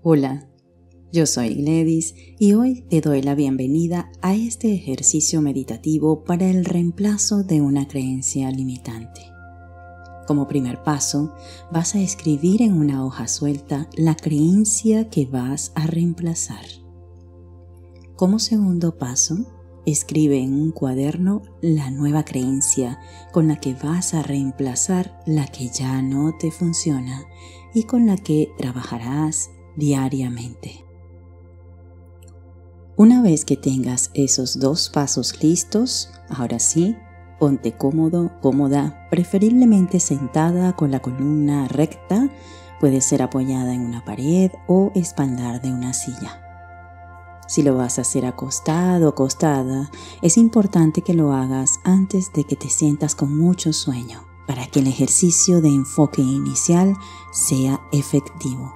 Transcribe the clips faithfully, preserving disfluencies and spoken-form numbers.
Hola, yo soy Gladys y hoy te doy la bienvenida a este ejercicio meditativo para el reemplazo de una creencia limitante. Como primer paso, vas a escribir en una hoja suelta la creencia que vas a reemplazar. Como segundo paso, escribe en un cuaderno la nueva creencia con la que vas a reemplazar la que ya no te funciona y con la que trabajarás diariamente. Una vez que tengas esos dos pasos listos, ahora sí, ponte cómodo, cómoda, preferiblemente sentada con la columna recta, puede ser apoyada en una pared o espaldar de una silla. Si lo vas a hacer acostado o acostada, es importante que lo hagas antes de que te sientas con mucho sueño, para que el ejercicio de enfoque inicial sea efectivo.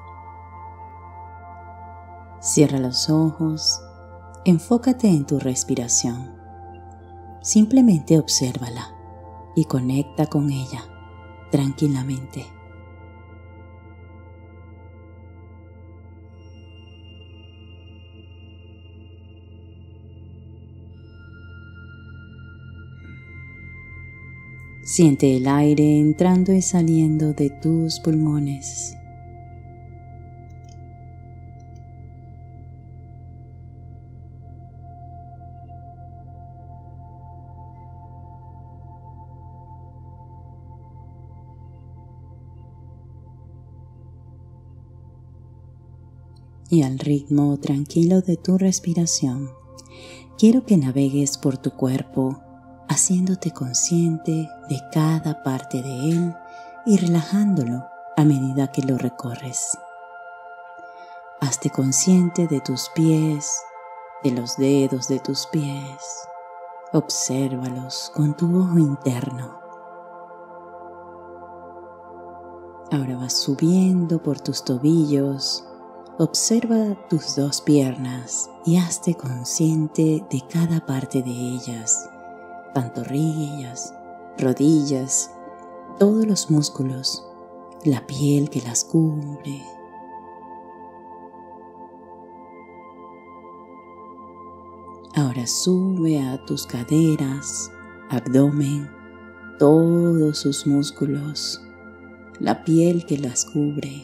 Cierra los ojos, enfócate en tu respiración. Simplemente obsérvala y conecta con ella tranquilamente. Siente el aire entrando y saliendo de tus pulmones. Y al ritmo tranquilo de tu respiración, quiero que navegues por tu cuerpo, haciéndote consciente de cada parte de él y relajándolo a medida que lo recorres. Hazte consciente de tus pies, de los dedos de tus pies. Obsérvalos con tu ojo interno. Ahora vas subiendo por tus tobillos. Observa tus dos piernas y hazte consciente de cada parte de ellas, pantorrillas, rodillas, todos los músculos, la piel que las cubre. Ahora sube a tus caderas, abdomen, todos sus músculos, la piel que las cubre.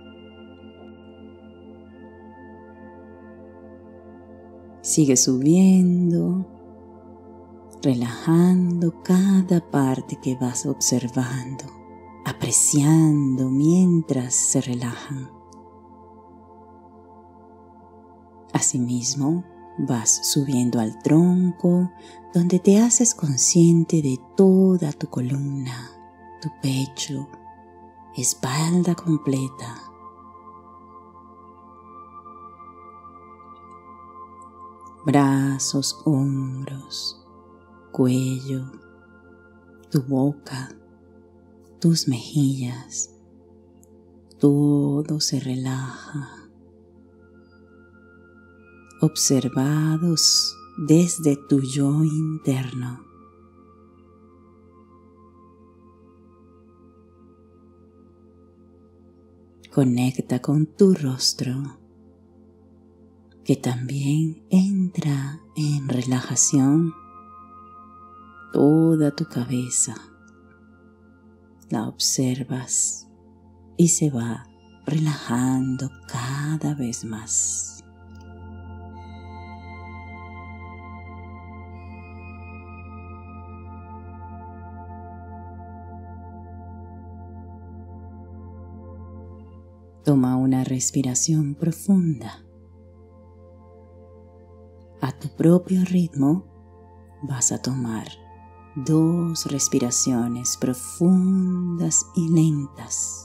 Sigue subiendo, relajando cada parte que vas observando, apreciando mientras se relajan. Asimismo, vas subiendo al tronco, donde te haces consciente de toda tu columna, tu pecho, espalda completa. Brazos, hombros, cuello, tu boca, tus mejillas, todo se relaja. Observados desde tu yo interno. Conecta con tu rostro, que también entra en relajación. Toda tu cabeza la observas y se va relajando cada vez más. Toma una respiración profunda. A tu propio ritmo vas a tomar dos respiraciones profundas y lentas.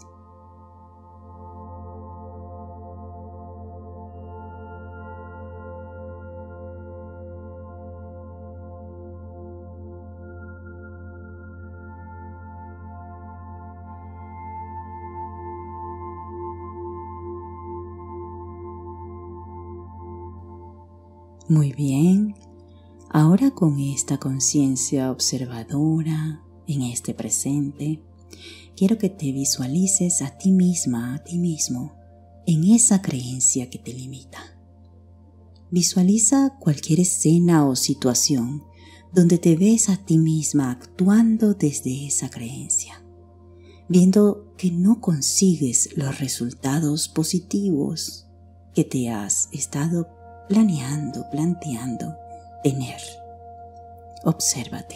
Muy bien, ahora con esta conciencia observadora en este presente, quiero que te visualices a ti misma, a ti mismo, en esa creencia que te limita. Visualiza cualquier escena o situación donde te ves a ti misma actuando desde esa creencia, viendo que no consigues los resultados positivos que te has estado planeando, planteando tener. Obsérvate.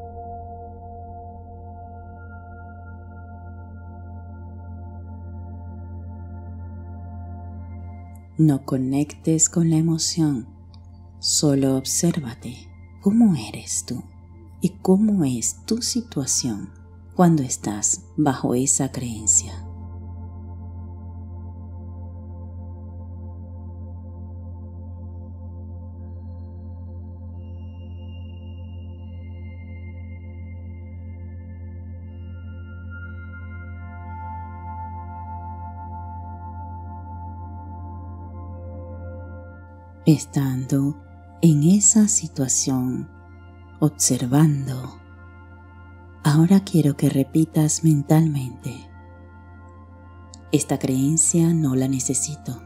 No conectes con la emoción, solo obsérvate cómo eres tú y cómo es tu situación cuando estás bajo esa creencia. Estando en esa situación, observando, ahora quiero que repitas mentalmente: esta creencia no la necesito.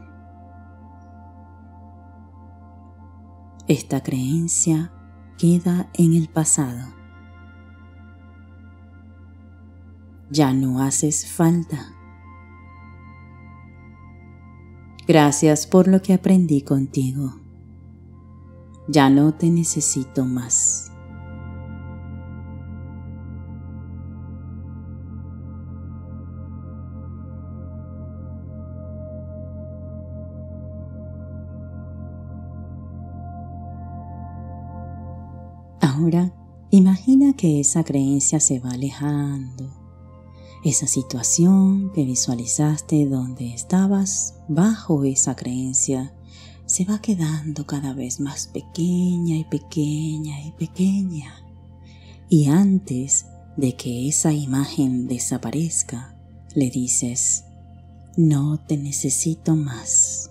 Esta creencia queda en el pasado. Ya no haces falta. Gracias por lo que aprendí contigo. Ya no te necesito más. Ahora, imagina que esa creencia se va alejando. Esa situación que visualizaste donde estabas bajo esa creencia se va quedando cada vez más pequeña y pequeña y pequeña. Y antes de que esa imagen desaparezca, le dices: no te necesito más.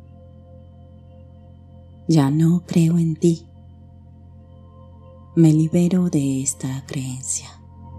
Ya no creo en ti. Me libero de esta creencia.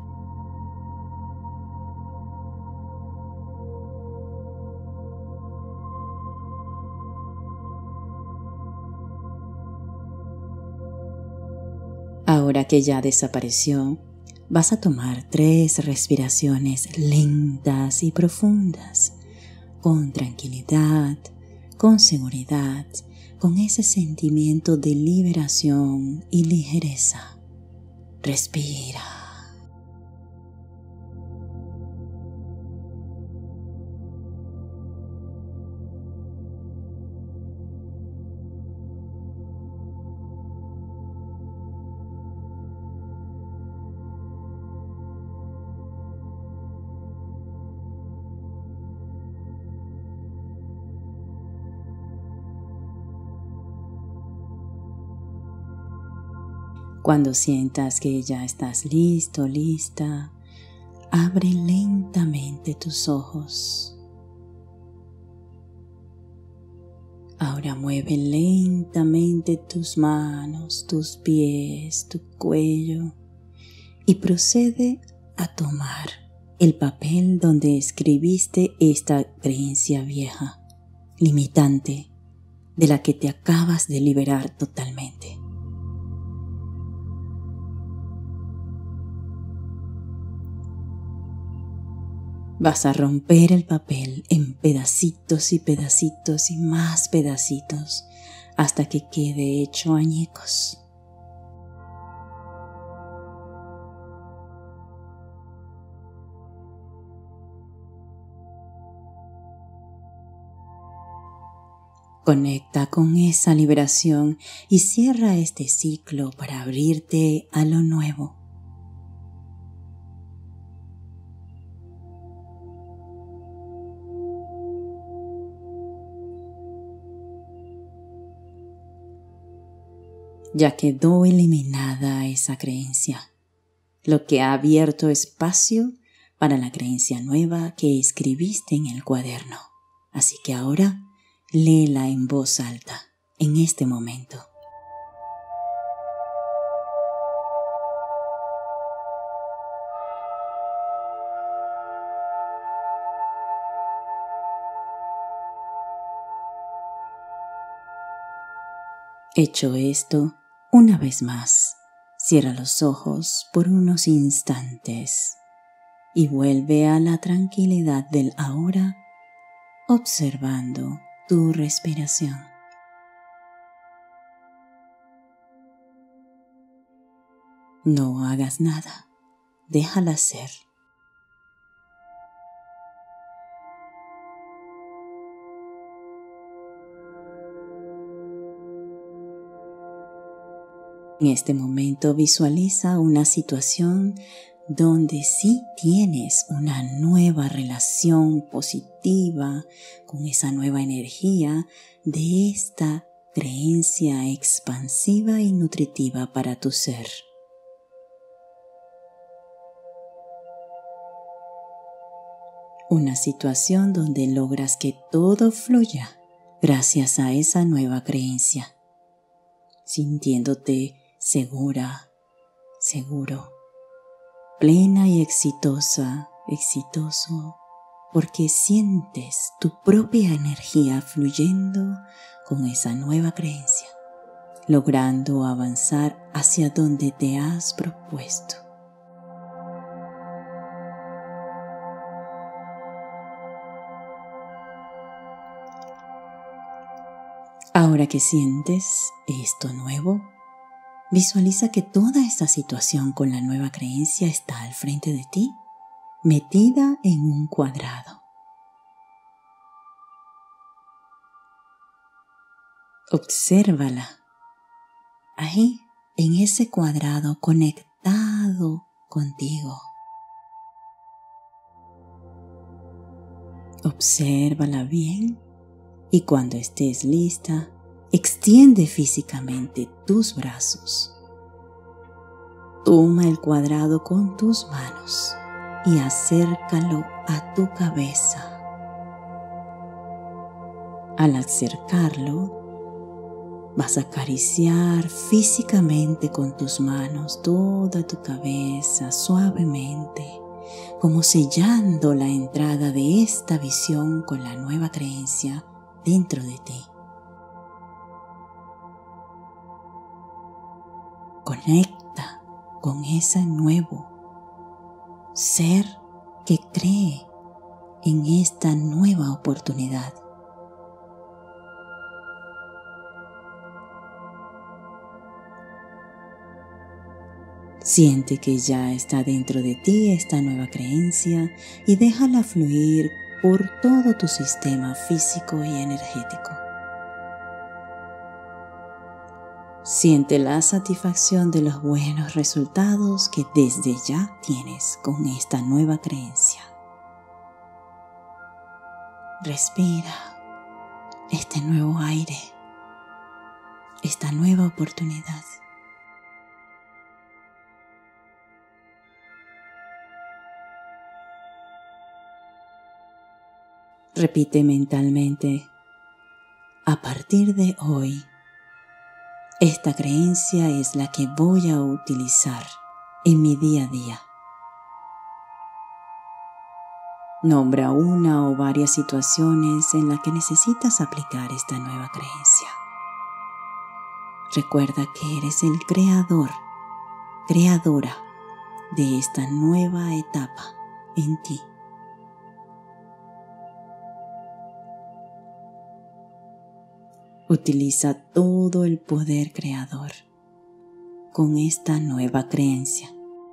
Ahora que ya desapareció, vas a tomar tres respiraciones lentas y profundas, con tranquilidad, con seguridad, con ese sentimiento de liberación y ligereza. Respira. Cuando sientas que ya estás listo, lista, abre lentamente tus ojos. Ahora mueve lentamente tus manos, tus pies, tu cuello y procede a tomar el papel donde escribiste esta creencia vieja, limitante, de la que te acabas de liberar totalmente. Vas a romper el papel en pedacitos y pedacitos y más pedacitos hasta que quede hecho añicos. Conecta con esa liberación y cierra este ciclo para abrirte a lo nuevo. Ya quedó eliminada esa creencia, lo que ha abierto espacio para la creencia nueva que escribiste en el cuaderno. Así que ahora léela en voz alta, en este momento. Hecho esto, una vez más, cierra los ojos por unos instantes y vuelve a la tranquilidad del ahora, observando tu respiración. No hagas nada, déjala ser. En este momento visualiza una situación donde sí tienes una nueva relación positiva con esa nueva energía de esta creencia expansiva y nutritiva para tu ser. Una situación donde logras que todo fluya gracias a esa nueva creencia, sintiéndote segura, seguro, plena y exitosa, exitoso, porque sientes tu propia energía fluyendo con esa nueva creencia, logrando avanzar hacia donde te has propuesto. Ahora que sientes esto nuevo, visualiza que toda esta situación con la nueva creencia está al frente de ti, metida en un cuadrado. Obsérvala, ahí en ese cuadrado conectado contigo. Obsérvala bien y cuando estés lista, extiende físicamente tus brazos. Toma el cuadrado con tus manos y acércalo a tu cabeza. Al acercarlo, vas a acariciar físicamente con tus manos toda tu cabeza suavemente, como sellando la entrada de esta visión con la nueva creencia dentro de ti. Conecta con ese nuevo ser que cree en esta nueva oportunidad. Siente que ya está dentro de ti esta nueva creencia y déjala fluir por todo tu sistema físico y energético. Siente la satisfacción de los buenos resultados que desde ya tienes con esta nueva creencia. Respira este nuevo aire, esta nueva oportunidad. Repite mentalmente: a partir de hoy, esta creencia es la que voy a utilizar en mi día a día. Nombra una o varias situaciones en las que necesitas aplicar esta nueva creencia. Recuerda que eres el creador, creadora de esta nueva etapa en ti. Utiliza todo el poder creador con esta nueva creencia.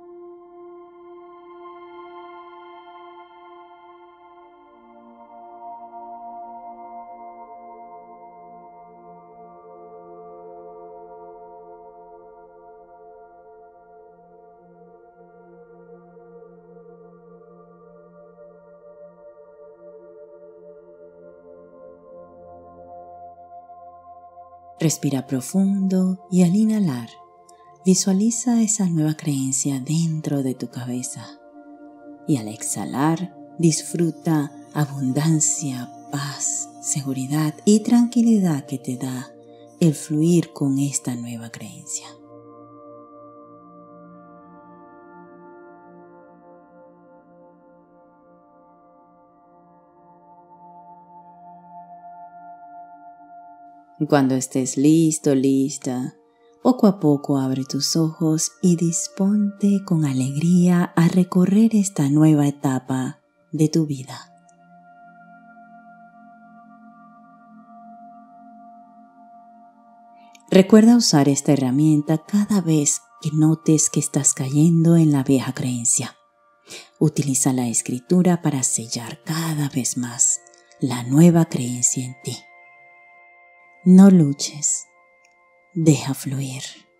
Respira profundo y al inhalar, visualiza esa nueva creencia dentro de tu cabeza. Y al exhalar, disfruta abundancia, paz, seguridad y tranquilidad que te da el fluir con esta nueva creencia. Cuando estés listo, lista, poco a poco abre tus ojos y disponte con alegría a recorrer esta nueva etapa de tu vida. Recuerda usar esta herramienta cada vez que notes que estás cayendo en la vieja creencia. Utiliza la escritura para sellar cada vez más la nueva creencia en ti. No luches, deja fluir.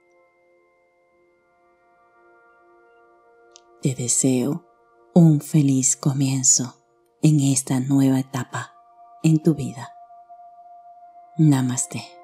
Te deseo un feliz comienzo en esta nueva etapa en tu vida. Namaste.